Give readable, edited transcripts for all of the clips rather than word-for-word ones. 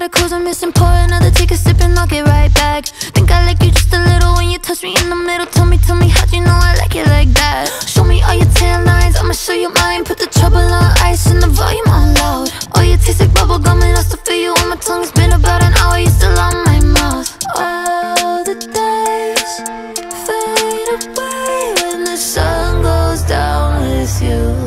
gotta close, I'm missing. Pour another, take a sip and I'll get right back. Think I like you just a little when you touch me in the middle. Tell me, how'd you know I like it like that? Show me all your tan lines, I'ma show you mine. Put the trouble on ice and the volume on loud. Oh, you taste like bubblegum and I still feel you on my tongue. It's been about an hour, you still on my mouth. All the days fade away when the sun goes down with you.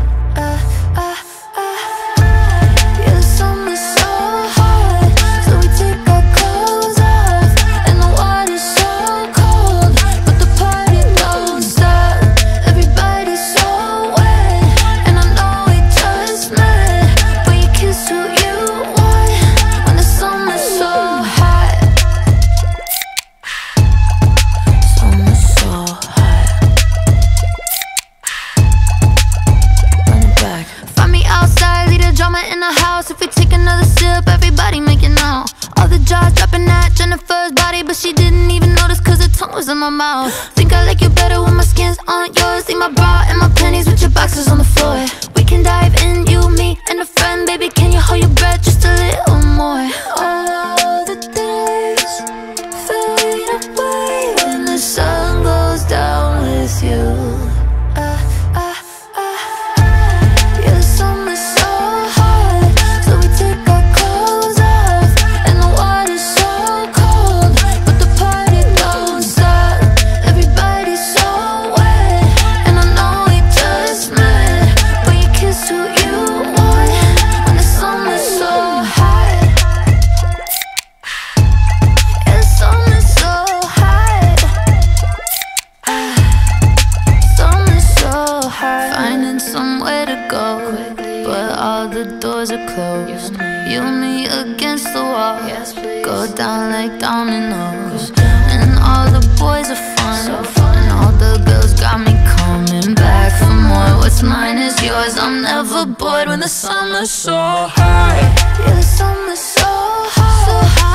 In the house, if we take another sip, everybody making out. All the jaws dropping at Jennifer's body, but she didn't even notice cause her tongue was in my mouth. Think I like you better when my skin's on yours. Leave my bra and my panties with your boxers on the floor. We can dive in, you, me, and a friend. Baby, can you hold your breath just a little more? All the days fade away when the sun goes down with you. Finding somewhere to go, but all the doors are closed. You and me against the wall, go down like dominoes. And all the boys are fun, and all the girls got me coming back for more. What's mine is yours, I'm never bored when the summer's so high. Yeah, the summer's so high.